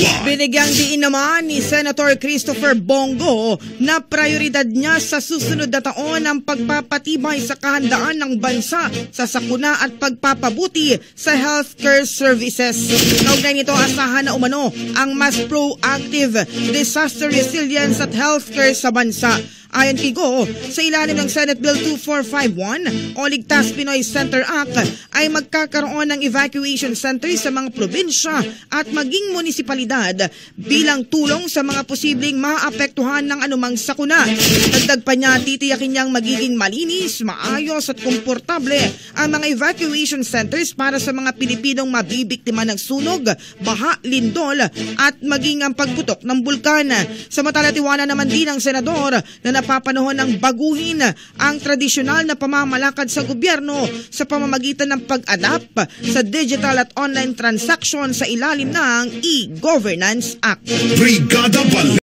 Binigyang diin naman ni Senator Christopher Bongo na prioridad niya sa susunod na taon ang pagpapatibay sa kahandaan ng bansa sa sakuna at pagpapabuti sa healthcare services. Kaugnay nito, asahan na umano ang mas proactive disaster resilience at healthcare sa bansa. Ayon kay Go, sa ilalim ng Senate Bill 2451 o Ligtas Pinoy Center Act ay magkakaroon ng evacuation center sa mga probinsya at maging munisipalidad bilang tulong sa mga posibleng maapektuhan ng anumang sakuna. Dagdag pa niya, titiyakin niyang magiging malinis, maayos at komportable ang mga evacuation centers para sa mga Pilipinong mabibiktima ng sunog, baha, lindol at maging ang pagputok ng bulkan. Samantala, tiwala naman din ng senador na napapanahon ng baguhin ang tradisyonal na pamamalakad sa gobyerno sa pamamagitan ng pag-adapt sa digital at online transaction sa ilalim ng e-Governance Act.